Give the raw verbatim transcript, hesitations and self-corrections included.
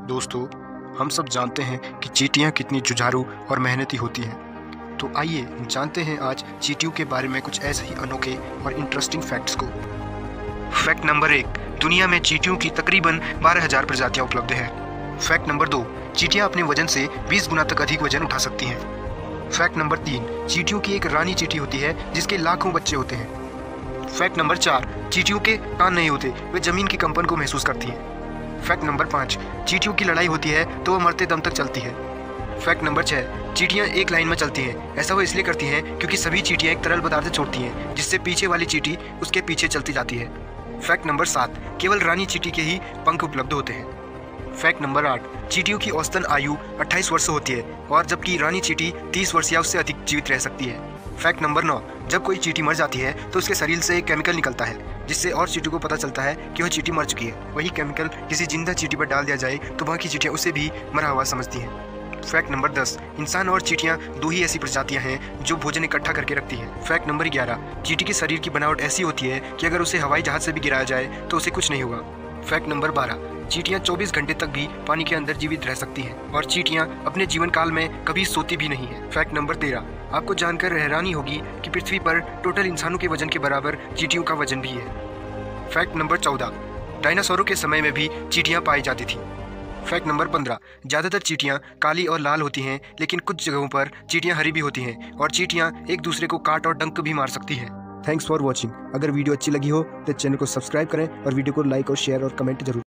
दोस्तों, हम सब जानते हैं कि चींटियां कितनी जुझारू और मेहनती होती हैं। तो आइए जानते हैं आज चींटियों के बारे में कुछ ऐसे ही अनोखे और इंटरेस्टिंग फैक्ट्स को। फैक्ट नंबर एक, दुनिया में चींटियों की तकरीबन बारह हज़ार प्रजातियां उपलब्ध हैं। फैक्ट नंबर दो, चींटियां अपने वजन से बीस गुना तक अधिक वजन उठा सकती हैं। फैक्ट नंबर तीन, चींटियों की एक रानी चींटी होती है जिसके लाखों बच्चे होते हैं। फैक्ट नंबर चार, चींटियों के कान नहीं होते, वे जमीन के कंपन को महसूस करती हैं। फैक्ट नंबर पाँच, चींटियों की लड़ाई होती है तो वह मरते दम तक चलती है। फैक्ट नंबर छः, चींटियां एक लाइन में चलती हैं। ऐसा वो इसलिए करती हैं क्योंकि सभी चींटियां एक तरल पदार्थ छोड़ती हैं जिससे पीछे वाली चींटी उसके पीछे चलती जाती है। फैक्ट नंबर सात, केवल रानी चींटी के ही पंख उपलब्ध होते हैं। फैक्ट नंबर आठ, चींटियों की औसतन आयु अट्ठाईस वर्ष होती है और जबकि रानी चींटी तीस वर्ष या उससे अधिक जीवित रह सकती है। फैक्ट नंबर नौ, जब कोई चींटी मर जाती है तो उसके शरीर से एक केमिकल निकलता है जिससे और चींटियों को पता चलता है कि वह चींटी मर चुकी है। वही केमिकल किसी जिंदा चींटी पर डाल दिया जाए तो बाकी चींटियां उसे भी मरा हुआ समझती हैं। फैक्ट नंबर दस, इंसान और चींटियां दो ही ऐसी प्रजातियां हैं जो भोजन इकट्ठा करके रखती हैं। फैक्ट नंबर ग्यारह, चींटी के शरीर की बनावट ऐसी होती है कि अगर उसे हवाई जहाज से भी गिराया जाए तो उसे कुछ नहीं होगा। फैक्ट नंबर बारह, चींटियां चौबीस घंटे तक भी पानी के अंदर जीवित रह सकती हैं और चींटियां अपने जीवन काल में कभी सोती भी नहीं है। फैक्ट नंबर तेरह, आपको जानकर हैरानी होगी कि पृथ्वी पर टोटल इंसानों के वजन के बराबर चींटियों का वजन भी है। फैक्ट नंबर चौदह, डायनासोरों के समय में भी चींटियां पाई जाती थी। फैक्ट नंबर पंद्रह, ज़्यादातर चींटियां काली और लाल होती हैं लेकिन कुछ जगहों पर चींटियां हरी भी होती हैं और चींटियां एक दूसरे को काट और डंक भी मार सकती हैं। Thanks for watching. अगर वीडियो अच्छी लगी हो तो चैनल को सब्सक्राइब करें और वीडियो को लाइक और शेयर और कमेंट जरूर